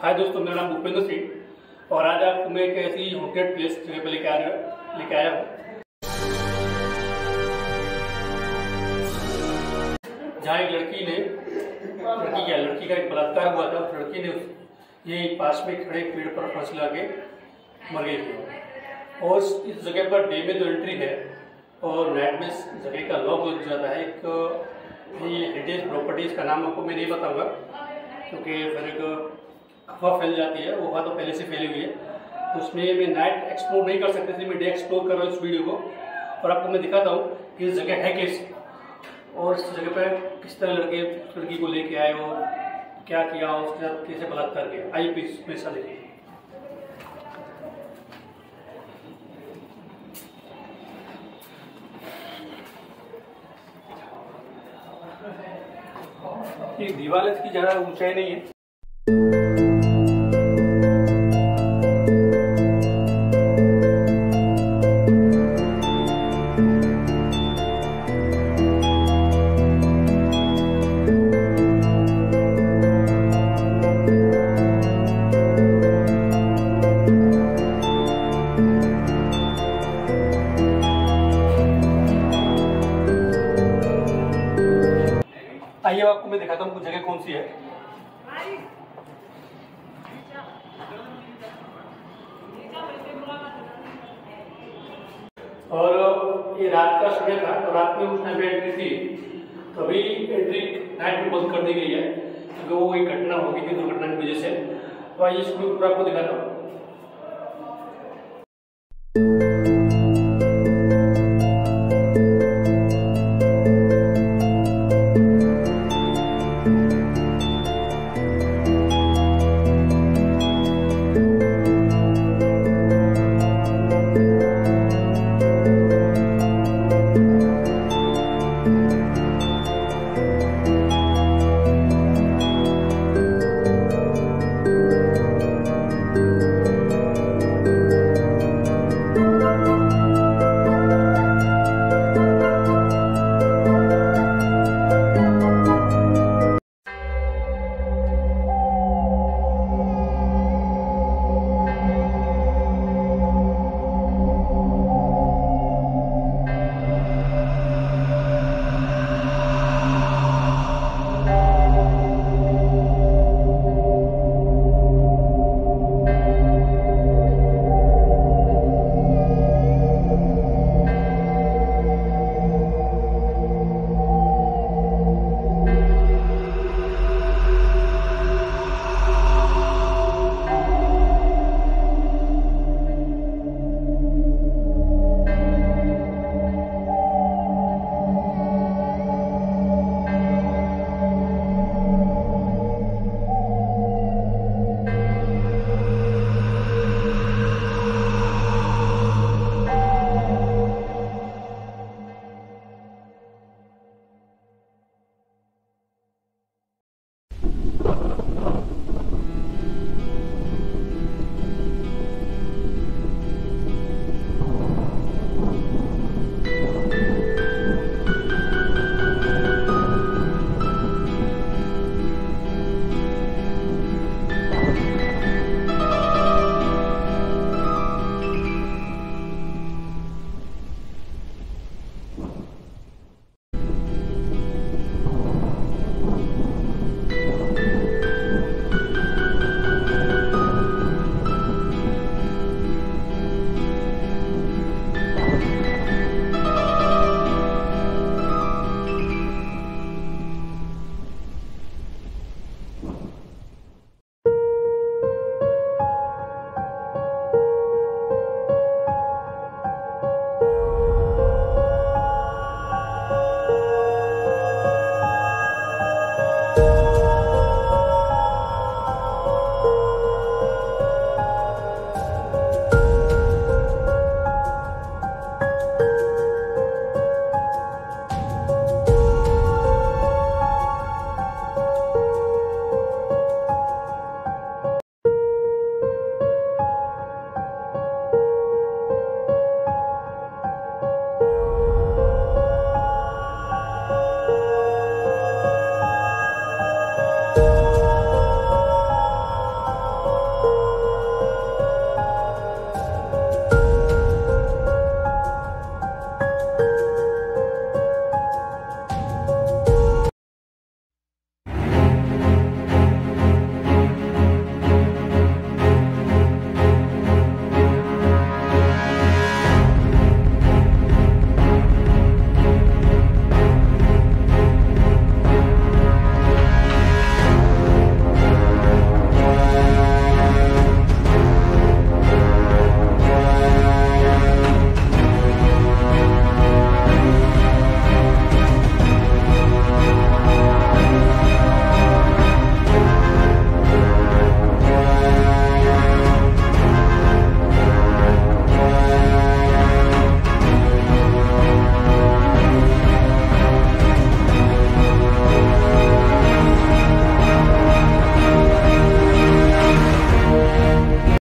हाय दोस्तों, मेरा नाम भूपेंद्र सिंह और आज आपको मैं एक ऐसी हॉन्टेड प्लेस जगह पर लेके आया हूँ जहाँ एक लड़की का एक बलात्कार हुआ था। उस लड़की ने ये पास में खड़े पेड़ पर फांसी लगा के मर गई थी। और इस जगह पर डे में तो एंट्री है और नाइट में इस जगह का लॉक लग जाता है। एक ये हेरिटेज प्रॉपर्टीज का नाम आपको मैं नहीं बताऊंगा क्योंकि फिर एक अफवाह फैल जाती है। वो अफवाह तो पहले से फैली हुई है, तो उसमें मैं नाइट एक्सप्लोर नहीं कर सकते थे। मैं डे एक्सप्लोर कर रहा हूँ इस वीडियो को और आपको मैं दिखाता हूँ कि इस जगह है कैसे और इस जगह पर किस तरह लड़की को लेके आए और क्या किया और उसके साथ कैसे बलात्कार किया। आइए प्लीज मेरे साथ देखिए। ये दीवार इसकी ज्यादा ऊंचाई नहीं है। आइए आपको मैं दिखाता हूँ जगह कौन सी है। और ये रात का समय था और रात में उस टाइम पे एंट्री थी, तो अभी एंट्री नाइट में बंद कर दी गई है क्योंकि वो कोई घटना हो गई थी दुर्घटना की वजह से। तो आइए इसको पूरा आपको दिखाता हूँ।